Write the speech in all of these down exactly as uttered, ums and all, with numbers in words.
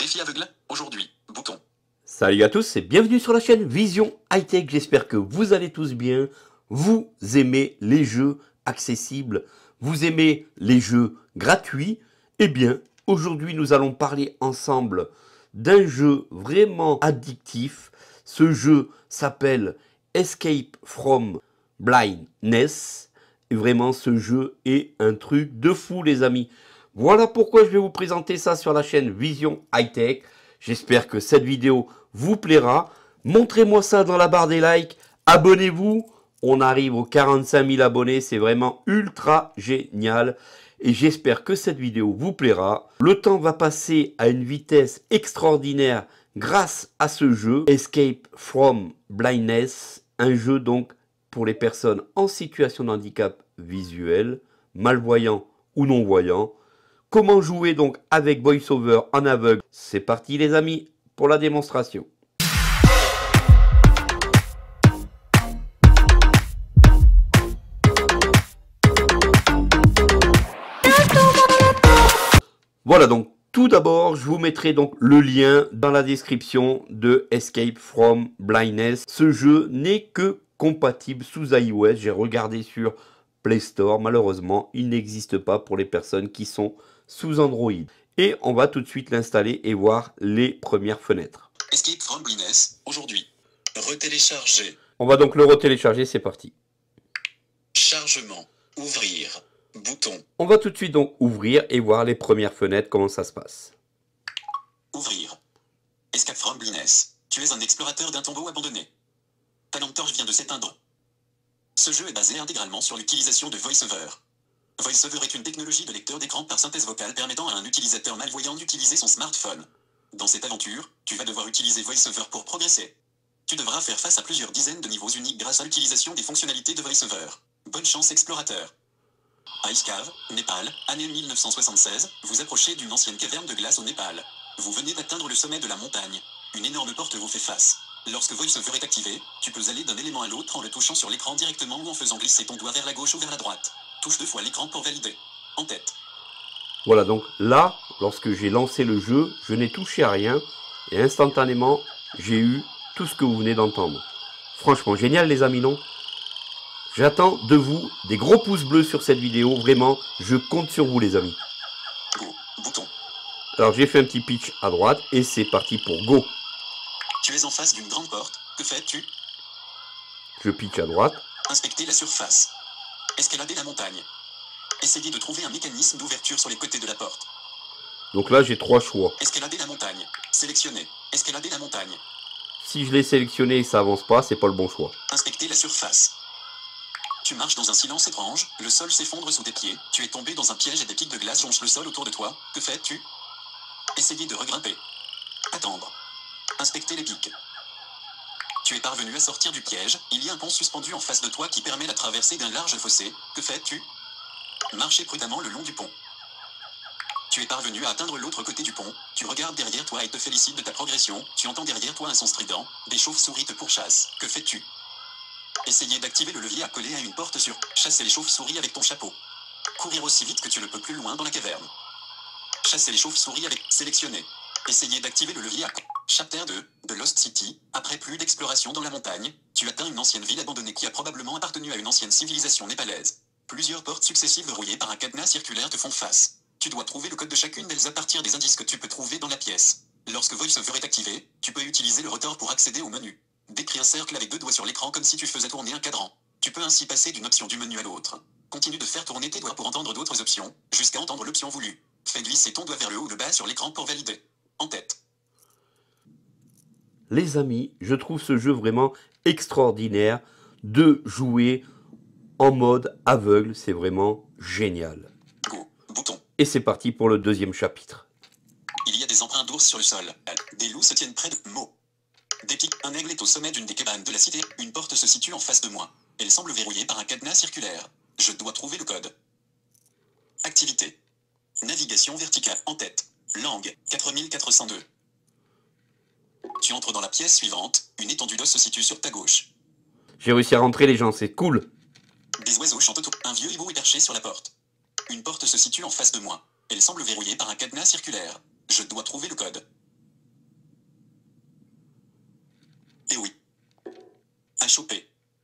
Défi aveugle, aujourd'hui, bouton. Salut à tous et bienvenue sur la chaîne Vision High Tech. J'espère que vous allez tous bien. Vous aimez les jeux accessibles, vous aimez les jeux gratuits. Eh bien, aujourd'hui nous allons parler ensemble d'un jeu vraiment addictif. Ce jeu s'appelle Escape from Blindness. Et vraiment, ce jeu est un truc de fou, les amis. Voilà pourquoi je vais vous présenter ça sur la chaîne Vision High Tech. J'espère que cette vidéo vous plaira. Montrez-moi ça dans la barre des likes. Abonnez-vous. On arrive aux quarante-cinq mille abonnés. C'est vraiment ultra génial. Et j'espère que cette vidéo vous plaira. Le temps va passer à une vitesse extraordinaire grâce à ce jeu. Escape from Blindness. Un jeu donc pour les personnes en situation de handicap visuel, malvoyants ou non-voyants. Comment jouer donc avec VoiceOver en aveugle? C'est parti les amis pour la démonstration. Voilà donc tout d'abord je vous mettrai donc le lien dans la description de Escape from Blindness. Ce jeu n'est que compatible sous iOS. J'ai regardé sur Play Store. Malheureusement il n'existe pas pour les personnes qui sont sous Android. Et on va tout de suite l'installer et voir les premières fenêtres. Escape from Blindness, aujourd'hui. Retélécharger. On va donc le retélécharger, c'est parti. Chargement. Ouvrir. Bouton. On va tout de suite donc ouvrir et voir les premières fenêtres, comment ça se passe. Ouvrir. Escape from Blindness. Tu es un explorateur d'un tombeau abandonné. Ta lampe torche vient de s'éteindre. Ce jeu est basé intégralement sur l'utilisation de VoiceOver. VoiceOver est une technologie de lecteur d'écran par synthèse vocale permettant à un utilisateur malvoyant d'utiliser son smartphone. Dans cette aventure, tu vas devoir utiliser VoiceOver pour progresser. Tu devras faire face à plusieurs dizaines de niveaux uniques grâce à l'utilisation des fonctionnalités de VoiceOver. Bonne chance explorateur. Ice Cave, Népal, année mille neuf cent soixante-seize, vous approchez d'une ancienne caverne de glace au Népal. Vous venez d'atteindre le sommet de la montagne. Une énorme porte vous fait face. Lorsque VoiceOver est activé, tu peux aller d'un élément à l'autre en le touchant sur l'écran directement ou en faisant glisser ton doigt vers la gauche ou vers la droite. Touche deux fois l'écran pour valider. En tête. Voilà, donc là, lorsque j'ai lancé le jeu, je n'ai touché à rien. Et instantanément, j'ai eu tout ce que vous venez d'entendre. Franchement, génial les amis, non? J'attends de vous des gros pouces bleus sur cette vidéo. Vraiment, je compte sur vous les amis. Go. Bouton. Alors j'ai fait un petit pitch à droite et c'est parti pour go. Tu es en face d'une grande porte. Que fais-tu? Je pitch à droite. Inspecter la surface. Escalader la montagne. Essayez de trouver un mécanisme d'ouverture sur les côtés de la porte. Donc là j'ai trois choix. Escalader la montagne. Sélectionner. Escalader la montagne. Si je l'ai sélectionné et que ça avance pas, c'est pas le bon choix. Inspecter la surface. Tu marches dans un silence étrange, le sol s'effondre sous tes pieds, tu es tombé dans un piège et des pics de glace jonchent le sol autour de toi. Que fais-tu? Essayer de regrimper. Attendre. Inspecter les pics. Tu es parvenu à sortir du piège, il y a un pont suspendu en face de toi qui permet la traversée d'un large fossé. Que fais-tu? Marcher prudemment le long du pont. Tu es parvenu à atteindre l'autre côté du pont, tu regardes derrière toi et te félicites de ta progression, tu entends derrière toi un son strident, des chauves-souris te pourchassent. Que fais-tu? Essayer d'activer le levier accolé à une porte sur chasser les chauves-souris avec ton chapeau. Courir aussi vite que tu le peux plus loin dans la caverne. Chasser les chauves-souris avec sélectionner. Essayer d'activer le levier à Chapter deux, de Lost City. Après plus d'exploration dans la montagne, tu atteins une ancienne ville abandonnée qui a probablement appartenu à une ancienne civilisation népalaise. Plusieurs portes successives verrouillées par un cadenas circulaire te font face. Tu dois trouver le code de chacune d'elles à partir des indices que tu peux trouver dans la pièce. Lorsque VoiceOver est activé, tu peux utiliser le rotor pour accéder au menu. Décris un cercle avec deux doigts sur l'écran comme si tu faisais tourner un cadran. Tu peux ainsi passer d'une option du menu à l'autre. Continue de faire tourner tes doigts pour entendre d'autres options, jusqu'à entendre l'option voulue. Fais glisser ton doigt vers le haut ou le bas sur l'écran pour valider. En tête. Les amis, je trouve ce jeu vraiment extraordinaire de jouer en mode aveugle. C'est vraiment génial. Go. Bouton. Et c'est parti pour le deuxième chapitre. Il y a des empreintes d'ours sur le sol. Des loups se tiennent près de mots. Des pics. Un aigle est au sommet d'une des cabanes de la cité. Une porte se situe en face de moi. Elle semble verrouillée par un cadenas circulaire. Je dois trouver le code. Activité. Navigation verticale. En tête. Langue. quatre mille quatre cent deux. Tu entres dans la pièce suivante. Une étendue d'os se situe sur ta gauche. J'ai réussi à rentrer les gens, c'est cool. Des oiseaux chantent autour. Un vieux hibou est perché sur la porte. Une porte se situe en face de moi. Elle semble verrouillée par un cadenas circulaire. Je dois trouver le code. Et oui. À choper.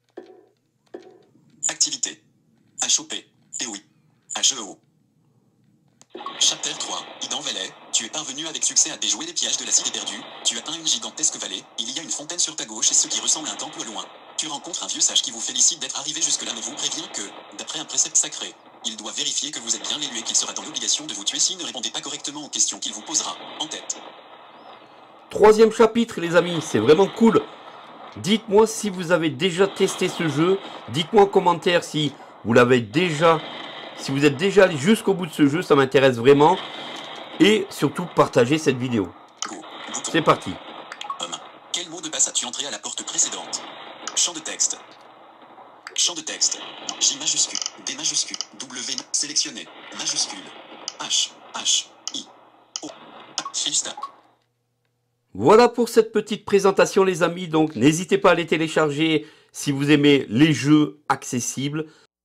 Activité. À choper. Et oui. H E O. Chapter trois. Eden Valley. Tu es parvenu avec succès à déjouer les pièges de la cité perdue. Tu atteins une gigantesque vallée. Il y a une fontaine sur ta gauche et ce qui ressemble à un temple au loin. Tu rencontres un vieux sage qui vous félicite d'être arrivé jusque-là mais vous prévient que, d'après un précepte sacré, il doit vérifier que vous êtes bien l'élu et qu'il sera dans l'obligation de vous tuer s'il ne répondez pas correctement aux questions qu'il vous posera. En tête. Troisième chapitre, les amis, c'est vraiment cool. Dites-moi si vous avez déjà testé ce jeu. Dites-moi en commentaire si vous l'avez déjà, si vous êtes déjà allé jusqu'au bout de ce jeu, ça m'intéresse vraiment. Et surtout, partagez cette vidéo. Go. Bouton. C'est parti. Homme. Quel mot de passe as-tu entré à la porte précédente? Champ de texte. Champ de texte. J majuscule. D majuscule. W sélectionné. Majuscule. H. H. I. O. Filsta. Voilà pour cette petite présentation, les amis. Donc, n'hésitez pas à les télécharger si vous aimez les jeux accessibles.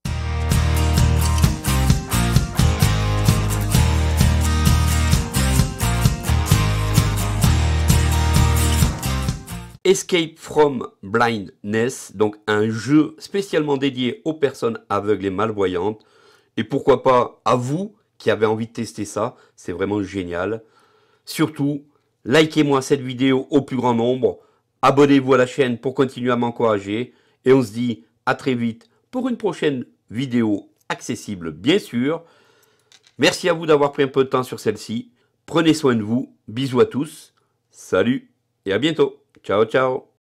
Escape from Blindness, donc un jeu spécialement dédié aux personnes aveugles et malvoyantes. Et pourquoi pas à vous qui avez envie de tester ça, c'est vraiment génial. Surtout, likez-moi cette vidéo au plus grand nombre, abonnez-vous à la chaîne pour continuer à m'encourager. Et on se dit à très vite pour une prochaine vidéo accessible, bien sûr. Merci à vous d'avoir pris un peu de temps sur celle-ci. Prenez soin de vous, bisous à tous, salut et à bientôt. Ciao, ciao.